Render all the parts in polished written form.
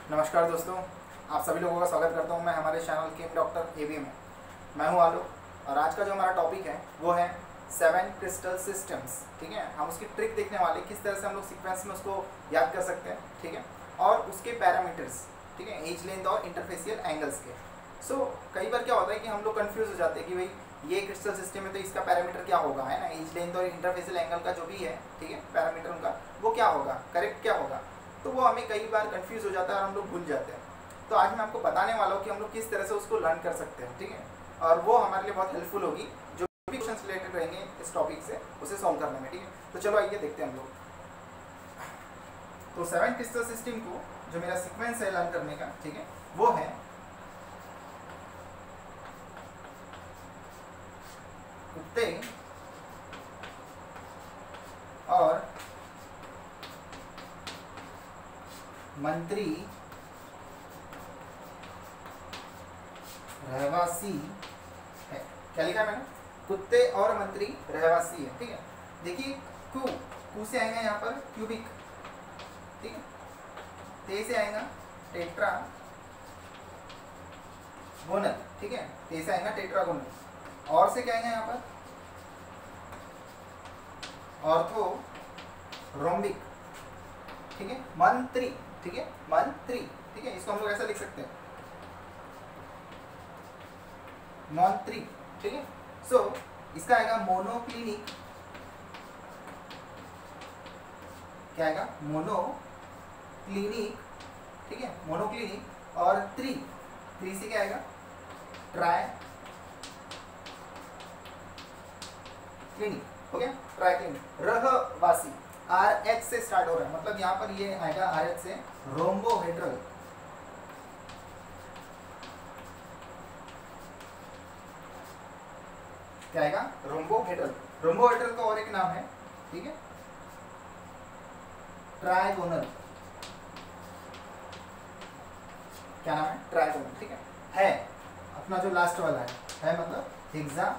नमस्कार दोस्तों, आप सभी लोगों का स्वागत करता हूं मैं हमारे चैनल केम डॉक्टर एबीएम में। मैं हूं आलोक और आज का जो हमारा टॉपिक है वो है 7 क्रिस्टल सिस्टम्स। ठीक है, हम उसकी ट्रिक देखने वाले, किस तरह से हम लोग सीक्वेंस में उसको याद कर सकते हैं। ठीक है, और उसके पैरामीटर्स, ठीक है, एज लेंथ और इंटरफेसियल एंगल्स के। कई बार क्या होता है कि हम लोग कंफ्यूज हो जाते हैं कि भाई ये क्रिस्टल सिस्टम है तो इसका पैरामीटर क्या होगा, है ना, एज लेंथ और इंटरफेसियल एंगल का जो भी है, ठीक है, पैरामीटर उनका वो क्या होगा, करेक्ट क्या होगा। तो वो हमें कई बार कंफ्यूज हो जाता है और हम लोग भूल जाते हैं। तो आज मैं आपको बताने वाला हूँ कि हम लोग किस तरह से उसको लर्न कर सकते हैं। ठीक है, और वो हमारे लिए बहुत हेल्पफुल होगी जो भी क्वेश्चंस रिलेटेड रहेंगे इस टॉपिक से उसे सॉल्व करने में। ठीक है, तो चलो आइए देखते हैं हम लोग। तो 7 क्रिस्टल सिस्टम को जो मेरा सीक्वेंस है लर्न करने का, ठीक है, वो है कुत्ते और मंत्री रहवासी है। क्या लिखा है मैंने? कुत्ते और मंत्री रहवासी है। ठीक है, देखिए कू से आएगा यहाँ पर क्यूबिक, ठीक है, ते से आएगा टेट्रा गोनल, ठीक है, ते से आएगा टेट्रा गोनल, और से क्या आएगा यहाँ पर ऑर्थो रोम्बिक, ठीक है, मंत्री, ठीक है, मंत्री, ठीक है, इसको हम लोग ऐसा लिख सकते हैं मंत्री। ठीक है, इसका आएगा मोनोक्लिनिक, क्या आएगा मोनोक्लिनिक, ठीक है, मोनोक्लिनिक, और थ्री से क्या आएगा ट्राई क्लिनिक, हो गया ट्राई क्लिनिक। रहवासी RH से स्टार्ट हो रहा है, मतलब यहाँ पर ये आएगा RH से रोम्बोहेड्रल, क्या आएगा रोम्बोहेड्रल। रोम्बोहेड्रल का और एक नाम है, ठीक है, ट्राइगोनल, क्या नाम है ट्राइगोनल, ठीक है अपना जो लास्ट वाला है मतलब हेक्सागोनल,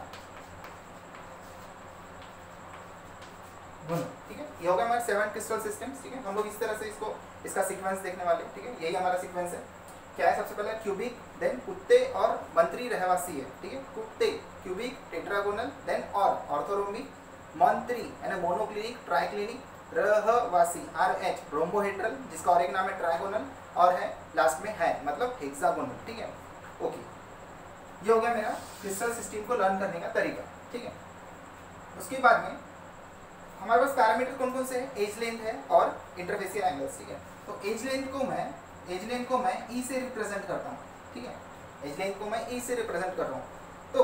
ठीक है। ये हो गया हमारा 7 क्रिस्टल सिस्टम्स। ठीक है, हम लोग इस तरह से इसका सीक्वेंस देखने वाले। ठीक है, यही हमारा सीक्वेंस है। क्या है? सबसे पहले क्यूबिक, देन कुत्ते और मंत्री रहवासी है। ठीक है, कुत्ते क्यूबिक, टेट्रागोनल, देन और ऑर्थोरोम्बिक, मंत्री है ना मोनोक्लिनिक, ट्राइक्लिनिक, रहवासी RH रोम्बोहेड्रल, जिसका और एक नाम है ट्राइगोनल, और है लास्ट में है मतलब हेक्सागोनल। ठीक है, ओके, ये हो गया मेरा क्रिस्टल सिस्टम को लर्न करने का तरीका। ठीक है, उसके बाद में हमारे पास पैरामीटर कौन कौन से हैं? एज लेंथ है और इंटरफेसियल एंगल्स। ठीक है, तो एज लेंथ को मैं ई से रिप्रेजेंट करता हूँ। ठीक है, एज लेंथ को मैं ई से रिप्रेजेंट कर रहा हूँ। तो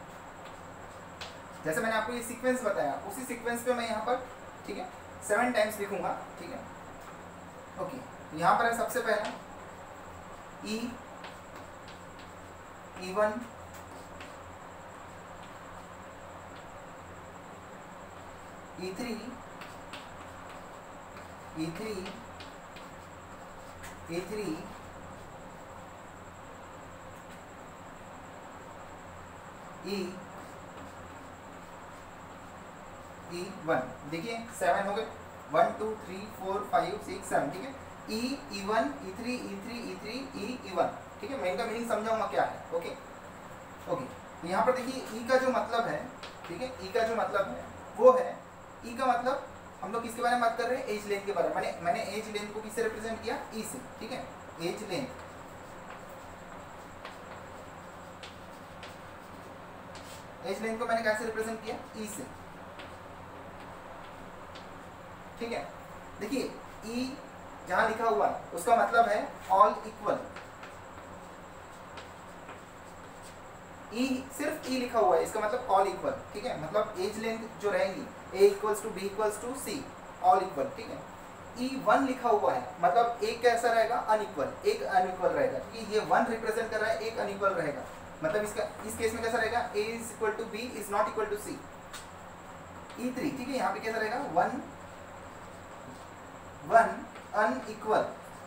जैसे मैंने आपको ये सीक्वेंस बताया, उसी सीक्वेंस पे मैं यहाँ पर, ठीक है, 7 टाइम्स लिखूंगा। ठीक है, ओके, यहाँ पर है सबसे पहला E1, E3, E3, E3, E1। देखिए 7 हो गए, 1 2 3 4 5 6 7। ठीक है, E1, E3, E3, E3, E1। ठीक है, मैं इनका मीनिंग समझाऊंगा क्या है। ओके, यहाँ पर देखिए E का जो मतलब है, ठीक है, E का जो मतलब है वो है, E का मतलब हम लोग किसके बारे में बात कर रहे हैं? एज लेंथ के बारे में। मैंने एज लेंथ को किससे रिप्रेजेंट किया? E से। ठीक है, एज लेंथ, को मैंने कैसे रिप्रेजेंट किया? E से। ठीक है, देखिए E जहां लिखा हुआ है उसका मतलब है ऑल इक्वल। E सिर्फ E लिखा हुआ है, इसका मतलब ऑल इक्वल। ठीक है, मतलब एज लेंथ जो रहेगी A equals to B equals to C, all equal. ठीक है, E1 लिखा हुआ है, मतलब एक कैसा रहेगा? अनइक्वल, एक अनइक्वल रहेगा। ठीक है, ये 1 रिप्रेजेंट कर रहा है, एक अनइक्वल रहेगा, मतलब इस केस में कैसा रहेगा? A is equal to B is not equal to C। E3, ठीक है, यहाँ पे कैसा रहेगा? 1 अनइक्वल,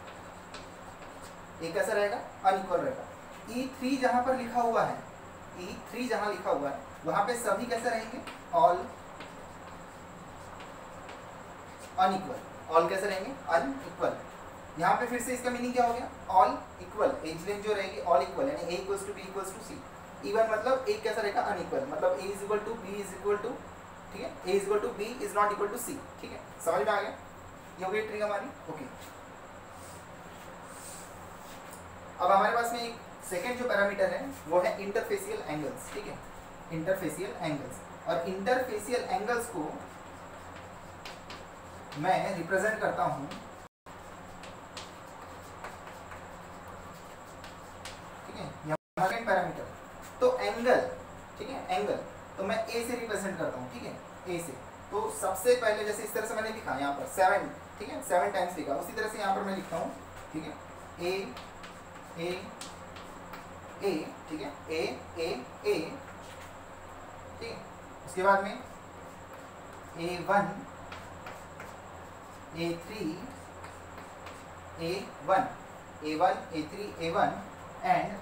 एक कैसा रहेगा? अनइक्वल रहेगा। E3 जहां पर लिखा हुआ है, E3 जहां लिखा हुआ है वहां पे सभी कैसे रहेंगे? All unequal. ऑल कैसे रहेंगे? अनइक्वल। यहाँ पे फिर से इसका मीनिंग क्या हो गया, ऑल इक्वल, एज लेंथ जो रहेगी ऑल इक्वल, यानी A equals to B equals to C. Even मतलब एक कैसा रहेगा, अनइक्वल, मतलब A is equal to B is equal to, ठीक है, A is equal to B is not equal to C. ठीक है, समझ में आ गया, ये हो गई ट्रिक हमारी। ओके, अब हमारे पास में एक सेकेंड जो पैरामीटर है वो है इंटरफेसियल एंगल्स। ठीक है, इंटरफेसियल एंगल्स, और इंटरफेसियल एंगल्स को मैं रिप्रेजेंट करता हूं, ठीक है, यहाँ सेकेंड पैरामीटर तो एंगल, ठीक है, एंगल तो मैं ए से रिप्रेजेंट करता हूँ, ठीक है, ए से। तो सबसे पहले जैसे इस तरह से मैंने लिखा यहाँ पर 7, ठीक है, 7 टाइम्स लिखा, उसी तरह से यहाँ पर मैं लिखता हूँ, ठीक है, ए ए ए, ठीक है, ए ए ए, ठीक है, उसके बाद में A1 A3 A1 A1 A3 A1 and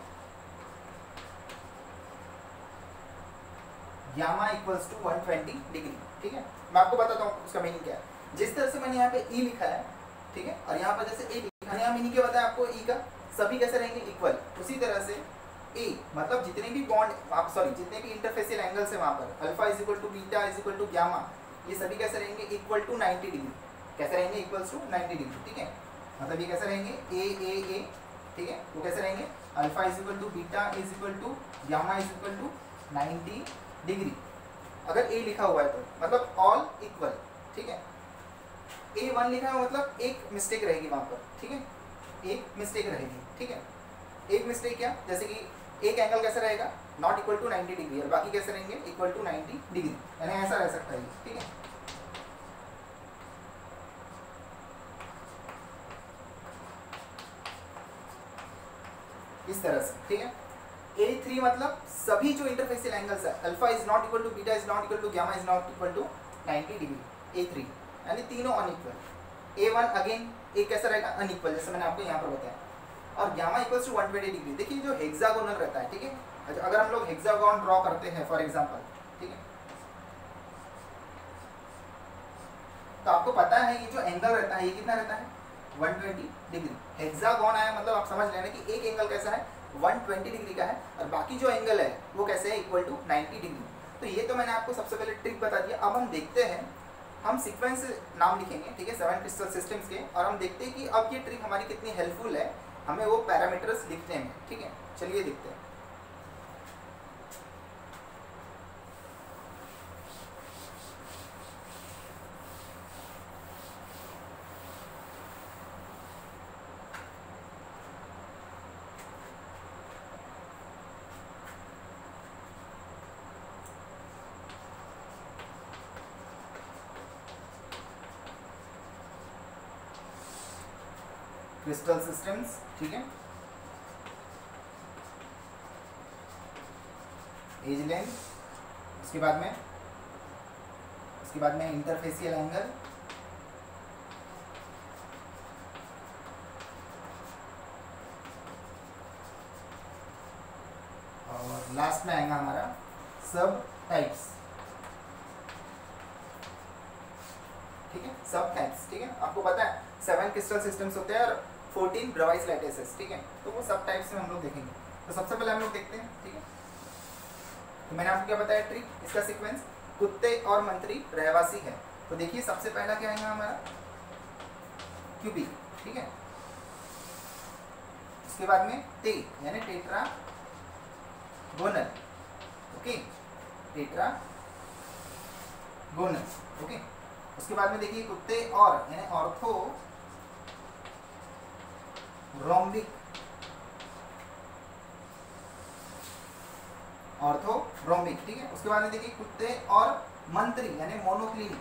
gamma equals to 120 degree. ठीक है, मैं आपको बताता हूँ उसका मीनिंग क्या है। जिस तरह से मैंने यहाँ पे ई लिखा है, ठीक है, और यहाँ पर जैसे ए लिखा है, यहाँ मीनिंग क्या बताया आपको, ई का सभी कैसे रहेंगे, इक्वल। उसी तरह से ए मतलब जितने भी बॉन्ड आप सॉरी जितने भी इंटरफेसियल एंगल्स है वहाँ पर, alpha is equal to beta is equal to gamma, ये सभी कैसे रहेंगे, इक्वल टू 90 डिग्री। कैसे रहेंगे, इक्वल्स टू 90 डिग्री। ठीक है, मतलब ये कैसे रहेंगे, ए, ठीक है, वो कैसे रहेंगे, alpha is equal to beta is equal to gamma is equal to 90 degree. अगर ए लिखा हुआ है तो मतलब ऑल इक्वल। ठीक है, A1 लिखा है मतलब एक मिस्टेक रहेगी वहाँ पर, ठीक है, एक मिस्टेक रहेगी। ठीक है, एक मिस्टेक क्या, जैसे कि एक एंगल कैसा रहेगा, नॉट इक्वल टू 90 डिग्री, और बाकी कैसे रहेंगे, इक्वल टू 90 डिग्री, यानी ऐसा रह सकता है। ठीक है, इस तरह से। ठीक है, A3 मतलब सभी जो इंटरफेसियल एंगल्स है, alpha is not equal to beta is not equal to gamma is not equal to 90 degree, A3 यानी तीनों अनइक्वल। A1 अगेन एक कैसा रहेगा, अनइक्वल, जैसे मैंने आपको यहाँ पर बताया, और गामा इक्वल्स टू 120 डिग्री। देखिए जो हेक्सागोनल रहता है, ठीक है, अगर हम लोग हेक्सागोन ड्रॉ करते हैं फॉर एग्जांपल, ठीक है, तो आपको पता है ये जो एंगल रहता है ये कितना रहता है, 120 डिग्री। हेक्सागोन आया मतलब आप समझ लेना कि एक एंगल कैसा है, 120 डिग्री का है, और बाकी जो एंगल है वो कैसे है, इक्वल टू 90 डिग्री। तो ये तो मैंने आपको सबसे पहले ट्रिक बता दिया। अब हम देखते हैं, हम सीक्वेंस नाम लिखेंगे, ठीक है, 7 क्रिस्टल सिस्टम्स के, और हम देखते हैं कि अब ये ट्रिक हमारी कितनी हेल्पफुल है हमें वो पैरामीटर्स लिखने में। ठीक है, चलिए देखते हैं। क्रिस्टल सिस्टम्स, ठीक है, एज लेंथ, उसके बाद में इंटरफेसियल एंगल, और लास्ट में आएगा हमारा सब टाइप्स। ठीक है, सब टाइप्स। ठीक है, आपको पता है 7 क्रिस्टल सिस्टम्स होते हैं और 14 ब्रावाइस लैटिसेस। ठीक है, तो वो सब टाइप्स में हम लोग देखेंगे। तो सबसे पहले हम लोग देखते हैं। ठीक है, तो मैंने आपको क्या बताया ट्रिक, इसका सीक्वेंस कुत्ते और मंत्री रहवासी है। तो देखिए सबसे पहला क्या आएगा हमारा, क्यूबिक। ठीक है, उसके बाद में टे यानी tetragonal. Okay, tetragonal. Okay, उसके बाद में देखिए कुत्ते और यानी ऑर्थो रोम्बिक, ऑर्थो रोम्बिक। ठीक है, उसके बाद में देखिए कुत्ते और मंत्री यानी मोनोक्लिनिक,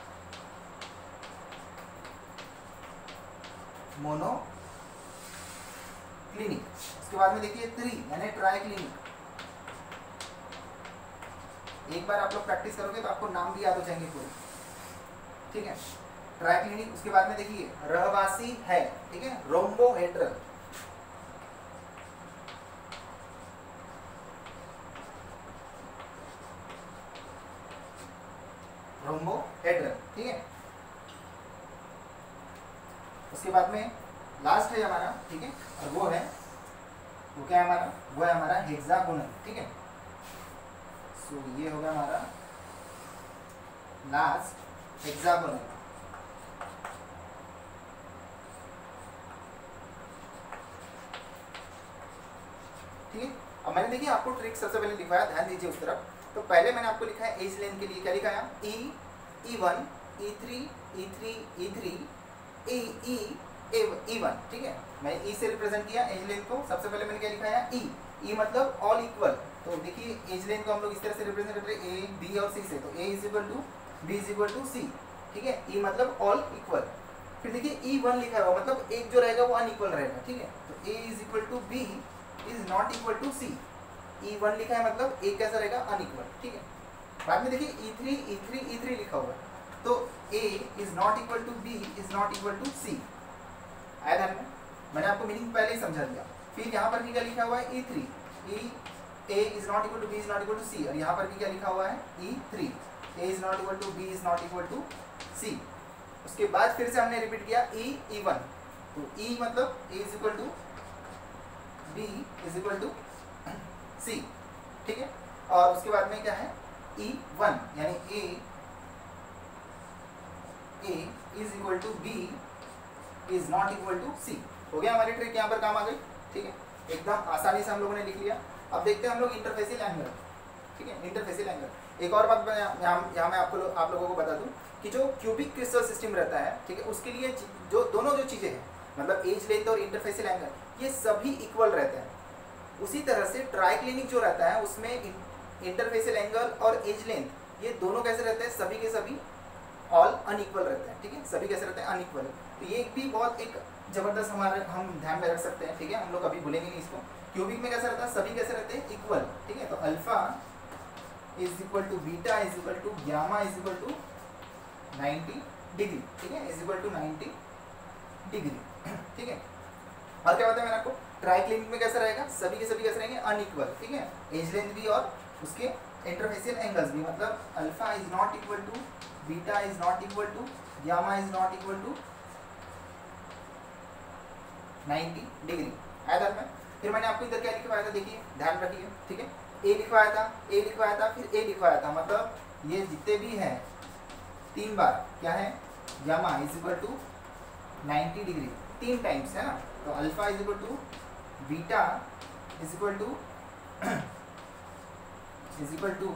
मोनोक्लिनिक। उसके बाद में देखिए त्रि यानी ट्राइक्लिनिक। एक बार आप लोग प्रैक्टिस करोगे तो आपको नाम भी याद हो जाएंगे पूरे। ठीक है, ट्राइक्लिनिक। उसके बाद में देखिए रहवासी है, ठीक है, रोम्बोहेड्रल। रोम्बोहेड्रल। ठीक है, उसके बाद में लास्ट है हमारा, ठीक है, और वो क्या है हमारा, वो है हमारा हेक्सागोनल, ठीक है। सो ये होगा हमारा लास्ट हेक्सागोनल। ठीक है, अब मैंने देखिए आपको ट्रिक सबसे पहले लिखवाया, ध्यान दीजिए उस तरफ। तो पहले मैंने आपको लिखा है एज लेंथ के लिए क्या लिखा है, ई, E1, E3, E3, E3, E1, ठीक है। मैं ई से रिप्रेजेंट किया एज लेंथ को। सबसे पहले मैंने क्या लिखा है, ई मतलब ऑल इक्वल। तो देखिए एज लेंथ को हम लोग इस तरह से रिप्रेजेंट करते हैं, ए, बी और सी से। तो A is equal to B is equal to C, ठीक है। ई मतलब ऑल इक्वल। फिर देखिए E1 लिखा हुआ, मतलब एक जो रहेगा वो अनइक्वल रहेगा, ठीक है। तो A is equal to B is not equal to C. E1 लिखा है मतलब एक कैसा रहेगा, अनइक्वल, ठीक है। बाद में देखिए E3 लिखा हुआ है, तो A is not equal to B is not equal to C। आया ध्यान में, मैंने आपको मीनिंग पहले ही समझा दिया। फिर यहाँ पर भी क्या लिखा हुआ है, E3, A is not equal to B is not equal to C। और यहाँ पर भी क्या लिखा हुआ है, E3, A is not equal to B is not equal to C। उसके बाद फिर से हमने रिपीट किया E1। तो E मतलब A is equal to B is equal to C, ठीक है। और उसके बाद में क्या है, E1 यानी A is equal to B is not equal to C। हो गया, हमारी ट्रिक यहाँ पर काम आ गई, ठीक है। एकदम आसानी से हम लोगों ने लिख लिया। अब देखते हैं हम लोग इंटरफेसियल एंगल, ठीक है। इंटरफेसियल एंगल, एक और बात यहाँ मैं आप लोगों को बता दूँ कि जो क्यूबिक क्रिस्टल सिस्टम रहता है, ठीक है, उसके लिए जो दोनों जो चीज़ें हैं, मतलब एज लेंथ और इंटरफेसियल एंगल, ये सभी इक्वल रहते हैं। उसी तरह से ट्राइक्लिनिक जो रहता है उसमें इंटरफेसियल एंगल और एज लेंथ ये दोनों कैसे रहते हैं, सभी के सभी ऑल अनइक्वल रहते हैं, ठीक है। सभी कैसे रहते हैं, अनइक्वल। तो ये भी बहुत एक जबरदस्त हम ध्यान में रख सकते हैं, ठीक है। हम लोग कभी भूलेंगे नहीं इसको। क्यूबिक में कैसा रहता है, सभी कैसे रहते हैं, इक्वल, ठीक है। तो alpha is equal to beta is equal to gamma is equal to 90 degree, ठीक है, इज इक्वल टू 90 डिग्री, ठीक है। और क्या बताया मैंने आपको, ट्राइक्लिनिक में कैसा रहेगा, सभी के सभी कैसे रहेंगे, अनइक्वल, ठीक है। एज लेंथ भी और उसके इंटरफेसियल एंगल्स भी, मतलब alpha is not equal to beta is not equal to gamma is not equal to 90 degree. आया था में। फिर मैंने आपको इधर क्या लिखवाया था, देखिए ध्यान रखिए, ठीक है। ए लिखवाया था, फिर ए लिखवाया था, मतलब ये जितने भी हैं 3 बार क्या है, gamma is equal to 90 degree 3 times है ना। तो alpha is equal to beta is equal to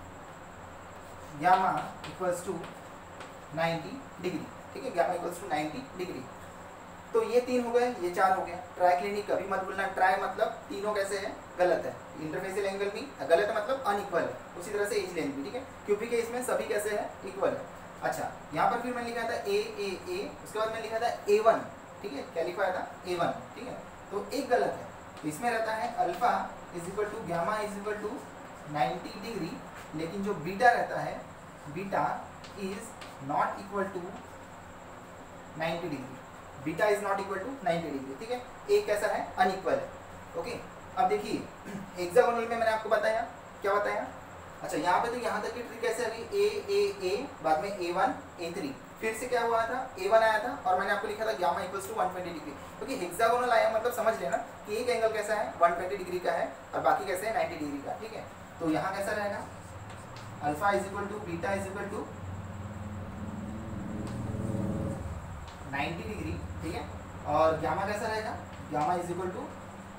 gamma equals to 90 degree, ठीक है। Gamma equals to 90 degree. तो ये 3 हो गए, ये 4 हो गया। ट्राइक्लिनिक कभी मत भूलना, ट्राई मतलब तीनों कैसे है, गलत है। इंटरफेसियल एंगल भी गलत है, मतलब अनइक्वल है। उसी तरह से एज लेंथ भी, ठीक है। क्यूबिक के इसमें सभी कैसे है, इक्वल है। अच्छा, यहाँ पर फिर मैंने लिखा था ए, उसके बाद मैंने लिखा था A1, ठीक है। क्या लिखवाया था, A1, ठीक है। तो एक गलत है, तो इसमें रहता है alpha is equal to gamma is equal to 90 degree, लेकिन जो बीटा रहता है, beta is not equal to 90 degree, beta is not equal to 90 degree, ठीक है। एक कैसा है, अनइक्वल है, ओके। अब देखिए हेक्सागोनल में मैंने आपको बताया, क्या बताया, अच्छा यहाँ पे तो यहाँ तक की ट्रिक कैसे आ गई, ए बाद में A1 A3, फिर से क्या हुआ था, A1 आया था और मैंने आपको लिखा था गामा इक्वल्स टू 120 डिग्री, क्योंकि हेक्सागोनल आया मतलब समझ लेना कि एक एंगल कैसा है 120 डिग्री का है और बाकी कैसे है 90 डिग्री का, ठीक है। तो यहाँ कैसा रहेगा, alpha is equal to beta is equal to 90 degree, ठीक है। और गामा कैसा रहेगा, gamma is equal to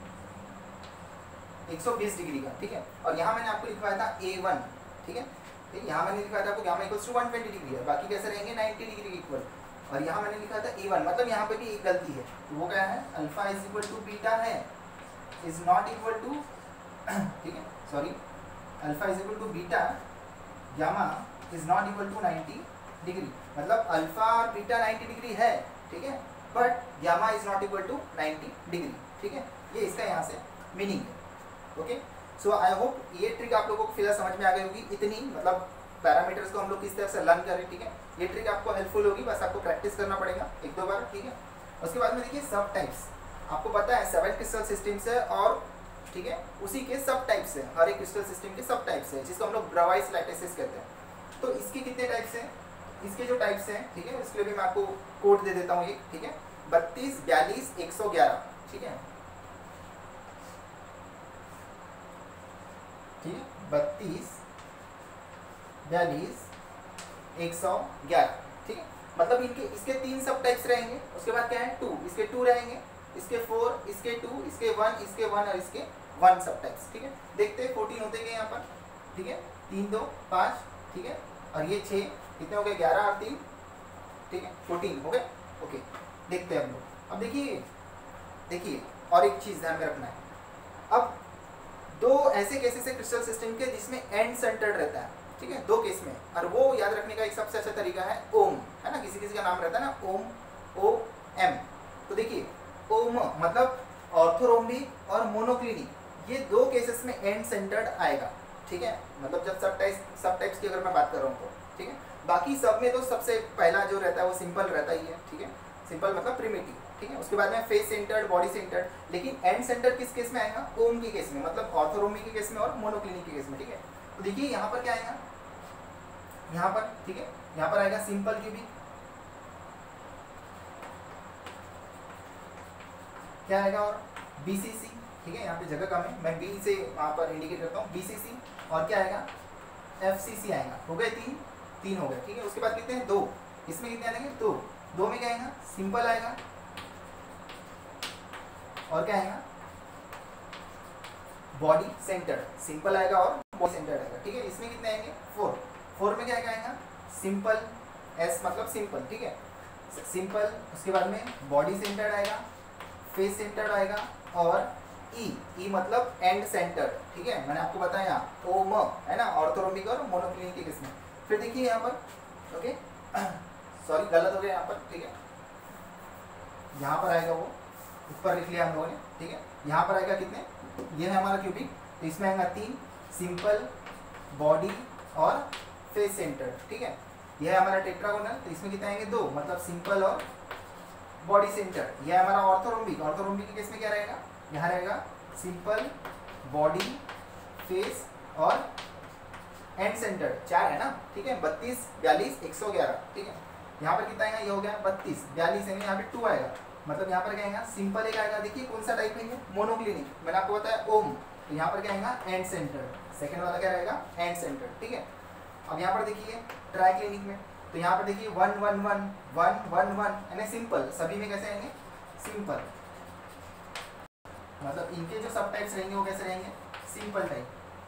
120 degree का, ठीक है। और यहाँ मैंने आपको लिखवाया था A1, ठीक है। यहाँ मैंने लिखा था आपको गामा इक्वल्स टू 120 डिग्री है, बाकी कैसे रहेंगे 90 डिग्री इक्वल। और यहाँ मैंने लिखा था A1, मतलब यहाँ पे भी एक गलती है, तो वो क्या है, alpha is equal to beta है, इज नॉट इक्वल टू, ठीक है, sorry, alpha is equal to beta, gamma is not equal to 90 degree, मतलब अल्फा और बीटा 90 डिग्री है, ठीक है, but gamma is not equal to 90 degree, ठीक है। ये इसका यहाँ से मीनिंग है, ओके। सो आई होप ये ट्रिक आप लोगों को फिलहाल समझ में आ गई होगी, इतनी मतलब पैरामीटर्स को हम लोग किस तरह से लर्न करें, ठीक है। ये ट्रिक आपको हेल्पफुल होगी, बस आपको प्रैक्टिस करना पड़ेगा 1-2 बार, ठीक है। उसके बाद में देखिए सब टाइप्स, आपको पता है 7 क्रिस्टल सिस्टम्स है और, ठीक है, उसी के सब टाइप्स है, हर एक क्रिस्टल सिस्टम के सब टाइप्स है, जिसको हम लोग ब्रावाइस लैटिसेस कहते हैं। तो इसके कितने टाइप्स हैं, इसके जो टाइप्स हैं, ठीक है, इसके लिए भी मैं आपको कोड दे देता हूँ एक, ठीक है। 32, 42, 111, ठीक है, ठीक है, 32, 42, 111, ठीक है। मतलब इनके इसके 3 सब टाइप्स रहेंगे। उसके बाद क्या है 2, इसके 2 रहेंगे, इसके 4, इसके 2, इसके 1, इसके 1 और इसके 1 सब टाइप्स, ठीक है। देखते हैं 14 होते गए यहाँ पर, ठीक है, 3 2 5, ठीक है, और ये 6, कितने हो गए 11 और 3, ठीक है, 14 हो गए। ओके, देखते हैं हम लोग। अब देखिए और एक चीज़ ध्यान में रखना है। अब 2 ऐसे केसेस है क्रिस्टल सिस्टम के जिसमें एंड सेंटर्ड रहता है, ठीक है, 2 केस में, और वो याद रखने का एक सबसे अच्छा तरीका है ओम, है ना, किसी किसी का नाम रहता है ना ओम, ओ एम। तो देखिए ओम मतलब ऑर्थोरोम्बिक और मोनोक्लिनिक, ये 2 केसेस में एंड सेंटर्ड आएगा, ठीक है, मतलब जब सब टाइप्स की अगर मैं बात कर रहा हूँ तो, ठीक है। बाकी सब में तो सबसे पहला जो रहता है वो सिंपल रहता ही है, ठीक है, सिंपल मतलब प्रिमिटिव, ठीक है। उसके बाद में फेस सेंटर्ड, बॉडी सेंटर्ड, लेकिन एंड सेंटर किस केस में आएगा, ओम के केस में, मतलब ऑर्थोरोम्बिक के केस में और मोनोक्लिनिक के केस में, ठीक है। तो देखिए यहाँ पर क्या आएगा, यहाँ पर, ठीक है, यहाँ पर आएगा सिंपल क्यूबिक, क्या आएगा, और बीसीसी, ठीक है, यहाँ पे जगह कम है, मैं बी से वहाँ पर इंडिकेट करता हूँ, बीसीसी, और क्या आएगा एफसीसी आएगा। हो गए 3 हो गए, ठीक है। उसके बाद कितने हैं 2, इसमें कितने आएंगे 2 में क्या आएगा सिंपल आएगा, और क्या आएगा बॉडी सेंटर, सिंपल आएगा और बॉडी सेंटर आएगा, ठीक है। इसमें कितने आएंगे 4 में क्या आएगा सिंपल, एस मतलब सिंपल, ठीक है, सिंपल। उसके बाद में बॉडी सेंटर्ड आएगा, फेस सेंटर्ड आएगा, और ई मतलब एंड सेंटर, ठीक है, मैंने आपको बताया ओम, है ना, ऑर्थोरोम्बिक और मोनोक्लिनिक के केस में। फिर देखिए यहाँ पर, ओके सॉरी गलत हो गया यहाँ पर, ठीक है, यहाँ पर आएगा वो ऊपर लिख लिया हम लोगों ने, ठीक है। यहाँ पर आएगा कितने, ये है हमारा क्यूबिक, तो इसमें आएगा 3, सिंपल, बॉडी और फेस सेंटर, ठीक है। यह है हमारा टेट्रागोनल, तो इसमें कितने आएंगे 2, मतलब सिंपल और बॉडी सेंटर। यह है हमारा ऑर्थोरोम्बिक, ऑर्थोरोम्बिक के केस में क्या रहेगा, यहाँ रहेगा सिंपल, बॉडी, फेस और एंड सेंटर, 4 है ना, ठीक है। 32, 42, 111, ठीक है। यहाँ पर कितना आएगा, ये हो गया 32, 42 यानी यहाँ पे 2 आएगा, मतलब यहाँ पर क्या आएगा सिंपल एक आएगा। देखिए कौन सा टाइप है ये, मोनोक्लिनिक, मैंने आपको बताया ओम, तो यहाँ पर क्या आएगा एंड सेंटर, सेकंड वाला क्या रहेगा एंड सेंटर, ठीक है। अब यहाँ पर देखिए ट्राइक्लिनिक में, तो यहाँ पर देखिए 1 1 1 1 1 1 यानी सिंपल, सभी में कैसे आएंगे सिंपल, मतलब इनके जो सब टाइप्स रहेंगे वो कैसे रहेंगे सिंपल टाइप,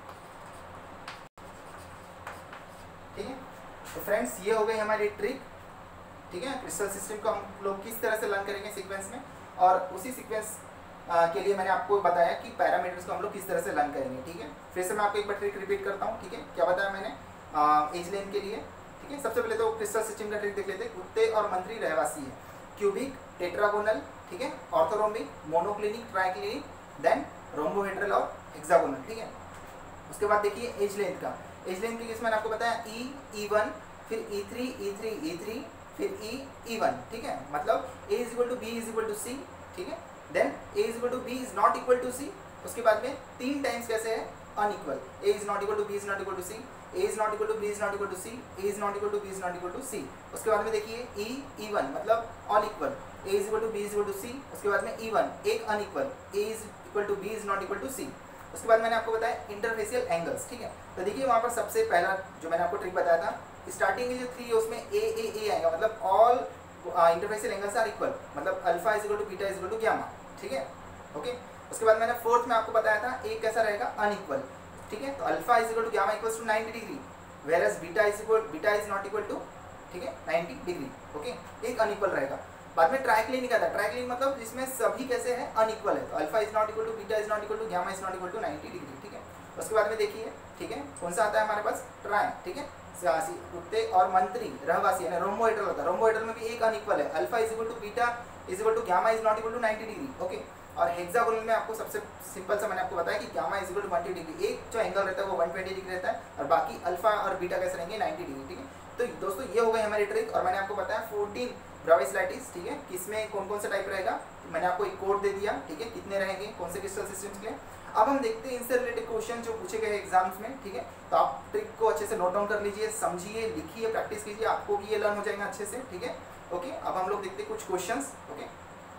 ठीक है। तो फ्रेंड्स ये हो गई हमारी ट्रिक, ठीक है। क्रिस्टल सिस्टम को हम लोग किस तरह से लर्न करेंगे सीक्वेंस में, और उसी सीक्वेंस के लिए मैंने आपको बताया कि पैरामीटर्स को हम लोग किस तरह से लर्न करेंगे, ठीक है। फिर से मैं आपको एक बार ट्रिक रिपीट करता हूँ, ठीक है। क्या बताया मैंने एज लेंथ के लिए, ठीक है। सबसे पहले तो क्रिस्टल सिस्टम का ट्रिक देख लेते हैं। कुत्ते और मंत्री रहवासी है, क्यूबिक, टेट्रागोनल, ठीक है, orthorhombic, monoclinic, triclinic, then rhombohedral और हेक्सागोनल, ठीक है। उसके बाद देखिए एज लेंथ का, एज लेंथ के केस मैंने आपको बताया E1, फिर E3, E3, E3, फिर E1, ठीक है। मतलब A = B = C, ठीक है। Then A = B is not equal to C, उसके बाद में 3 टाइम्स कैसे है unequal, A is not equal to B is not equal to C, A is not equal to B is not equal to C, A is not equal to B is not equal to C। उसके बाद में देखिए E1 मतलब all equal, A is equal to B is equal to C, उसके बाद में E1 एक unequal, A is equal to B is not equal to C। उसके बाद मैंने आपको बताया इंटरफेशियल एंगल्स, ठीक है। तो देखिए वहाँ पर सबसे पहला जो मैंने आपको ट्रिक बताया था, स्टार्टिंग के जो 3 है उसमें A आएगा, मतलब all interfacial angles are equal, मतलब alpha is equal to beta is equal to gamma, ठीक है, ओके। उसके बाद मैंने फोर्थ में आपको बताया था एक कैसा रहेगा अनइक्वल, ठीक है। तो alpha is equal to gamma equals to 90 degree, whereas beta is not equal to, ठीक है, 90 डिग्री, ओके, एक अनइक्वल रहेगा। बाद में ट्राइक्लिनिक आता है, ट्राइक्लिनिक मतलब जिसमें सभी कैसे हैं अनइक्वल है, तो alpha is not equal to beta is not equal to gamma is not equal to 90 degree, ठीक है। उसके बाद में देखिए, ठीक है, कौन सा आता है हमारे पास ट्राई, ठीक है, कुत्ते और मंत्री रहवासी यानी रोम्बोहेड्रल होता है, रोम्बोहेड्रल में भी एक अनइक्वल है, alpha is equal to beta is equal to gamma is not equal to 90 degree, okay. और हेक्सागोनल में आपको सबसे सिंपल सा मैंने आपको बताया कि gamma is equal to 120 degree, एक जो एंगल रहता है वो 120 डिग्री रहता है, और बाकी अल्फा और बीटा कैसे रहेंगे 90 डिग्री, ठीक है। तो दोस्तों ये हो गई हमारी ट्रिक, और मैंने आपको बताया 14 ब्राविस्लाइटिस, ठीक है, किसमें कौन कौन सा टाइप रहेगा, मैंने आपको एक कोड दे दिया, ठीक है, कितने रहेंगे कौन से क्रिस्टल सिस्टम्स के लिए। अब हम देखते हैं इनसे रिलेटेड क्वेश्चन जो पूछे गए एग्जाम्स में, ठीक है। तो आप ट्रिक को अच्छे से नोट डाउन कर लीजिए, समझिए, लिखिए, प्रैक्टिस कीजिए, आपको भी ये लर्न हो जाएगा अच्छे से, ठीक है, ओके। अब हम लोग देखते हैं कुछ क्वेश्चंस, ओके।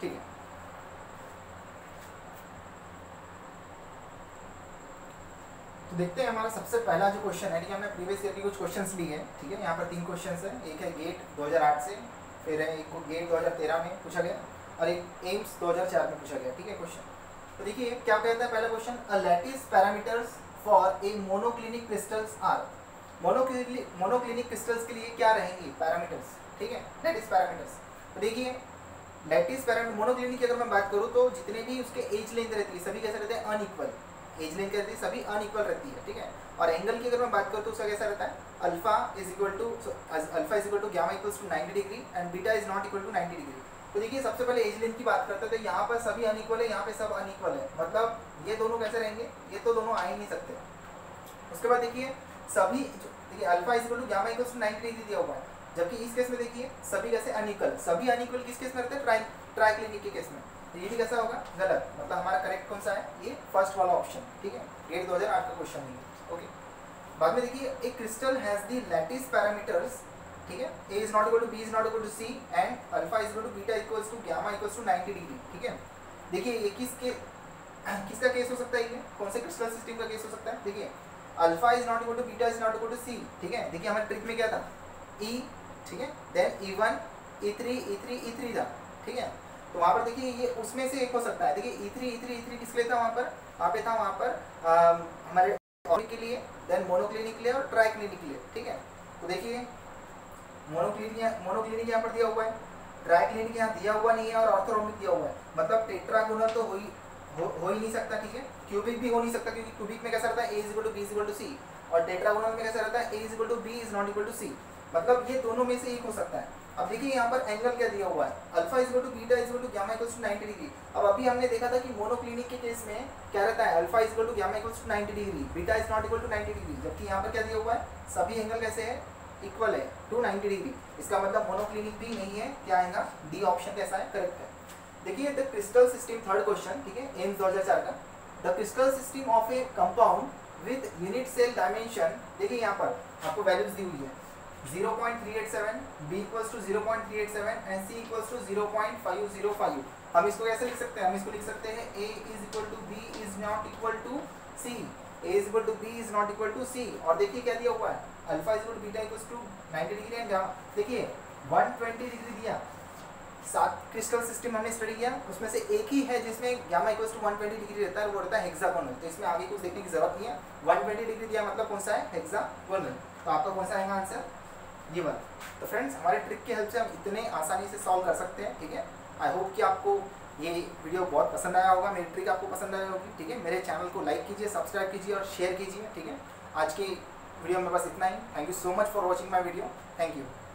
ठीक है। तो देखते हैं हमारा सबसे पहला जो क्वेश्चन है, ठीक है, हमने प्रीवियस ईयर के कुछ क्वेश्चंस लिए हैं, ठीक है। यहाँ पर 3 क्वेश्चंस हैं, एक है गेट 2008 से, फिर है एक को गेट 2013 में पूछा गया और एक एम्स 2004 में पूछा गया, ठीक है क्वेश्चन। तो देखिए क्या कहता है पहला question, a lattice parameters for a monoclinic crystals are. Monoclinic crystals के लिए क्या रहेंगी पैरामीटर्स, ठीक है, लैटिस पैरामीटर्स। तो देखिए लैटिस पैरामीटर मोनोक्लिनिक की अगर मैं बात करूँ तो जितने भी उसके एज लेंथ रहती है सभी कैसे रहते हैं, अनइक्वल एज लेंथ रहती है, सभी अनइक्वल रहती है, ठीक है। और एंगल की अगर मैं बात करूँ तो उसका कैसा रहता है, alpha is equal to gamma equals to 90 degree and beta is not equal to 90 degree. तो देखिए सबसे पहले एज लेंथ की बात करते हैं, तो यहाँ पर सभी अनइक्वल है, यहाँ पे सब अनइक्वल है, मतलब ये दोनों कैसे रहेंगे, ये तो दोनों आ ही नहीं सकते। उसके बाद देखिए सभी देखिए alpha is equal to gamma equals to 90 degree दिया हुआ है, जबकि इस केस में देखिए सभी कैसे अनइक्वल, सभी अनइक्वल किस केस में रहते हैं, ट्राइक्लिनिक के केस में। तो ये भी कैसा होगा, गलत, मतलब हमारा करेक्ट कौन सा है, ये फर्स्ट वाला ऑप्शन, ठीक है, गेट 2008 का क्वेश्चन है, ओके। बाद में देखिए एक crystal has the lattice parameters, ठीक है, A is not equal to B is not equal to C and alpha is equal to beta equals to gamma equals to 90 degree, ठीक है। देखिए ये किसका केस हो सकता है, ये कौन से क्रिस्टल सिस्टम का केस हो सकता है, देखिए alpha is not equal to beta is not equal to C, ठीक है। देखिए हमारे ट्रिक में क्या था, ई, ठीक है, then E1 E3 E3 E3 था, ठीक है। तो वहाँ पर देखिए ये उसमें से एक हो सकता है, देखिए E3 किसके लिए था, वहाँ पे था वहाँ पर हमारे के लिए, देन मोनोक्लिनिक के लिए और ट्राइक्लिनिक के लिए, ठीक है। तो देखिए मोनोक्लिनिक यहाँ पर दिया हुआ है, ट्राइक्लिनिक यहाँ दिया हुआ नहीं है और ऑर्थोरोमिक दिया हुआ है, मतलब टेट्रागोनल तो हो ही नहीं सकता, ठीक है। क्यूबिक भी हो नहीं सकता क्योंकि क्यूबिक में कैसा रहता है, A is equal to B is equal to C, और टेट्रागोनल में कैसा रहता है, A is equal to B is not equal to C, मतलब ये दोनों में से एक हो सकता है। अब देखिए यहाँ पर एंगल क्या दिया हुआ है, alpha is equal to beta is equal to gamma equals to 90 degree. अब अभी हमने देखा था कि मोनोक्लिनिक के केस में क्या रहता है, alpha is equal to gamma equals to 90 degree, beta is not equal to 90 degree, जबकि यहाँ पर क्या दिया हुआ है, सभी एंगल कैसे है, इक्वल है टू 90 डिग्री। इसका मतलब मोनोक्लिनिक भी नहीं है, क्या आएगा, डी ऑप्शन कैसा है, करेक्ट है। देखिए the crystal system, third question, ठीक है, एम्स 2004 का, the crystal system of a compound with unit cell dimension, देखिए यहाँ पर आपको वैल्यूज दी हुई है 0.387, B equals to 0.387 and C equals to 0.505। हम इसको कैसे लिख सकते हैं, हम इसको लिख सकते हैं A is equal to B is not equal to C, A is equal to B is not equal to C, और देखिए क्या दिया हुआ है, alpha is equal to beta equals to 90 degree and gamma, देखिए 120 डिग्री दिया। 7 crystal system हमने study किया, उसमें से एक ही है जिसमें गामा इक्वल्स टू 120 डिग्री रहता है, वो रहता है हेक्सागोनल। तो इसमें आगे कुछ देखने की जरूरत नहीं है, 120 डिग्री दिया मतलब कौन सा है, हेक्सागोनल। तो आपका कौन सा आएगा आंसर, ये वाला। तो फ्रेंड्स हमारे ट्रिक की हेल्प से हम इतने आसानी से सॉल्व कर सकते हैं, ठीक है। आई होप कि आपको ये वीडियो बहुत पसंद आया होगा, मेरी ट्रिक आपको पसंद आया होगी, ठीक है। मेरे चैनल को लाइक कीजिए, सब्सक्राइब कीजिए और शेयर कीजिए, ठीक है। आज की वीडियो में बस इतना ही। Thank you so much for watching my video, thank you.